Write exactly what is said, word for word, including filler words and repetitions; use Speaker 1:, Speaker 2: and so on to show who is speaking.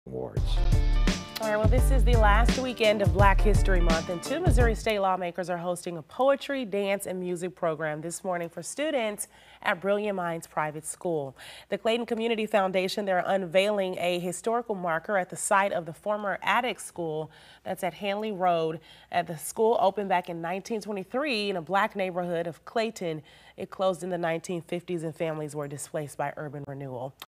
Speaker 1: Awards.
Speaker 2: All right, well, this is the last weekend of Black History Month, and two Missouri state lawmakers are hosting a poetry, dance, and music program this morning for students at Brilliant Minds Private School. The Clayton Community Foundation, they're unveiling a historical marker at the site of the former attic school that's at Hanley Road. At the school opened back in nineteen twenty-three in a black neighborhood of Clayton. It closed in the nineteen fifties and families were displaced by urban renewal.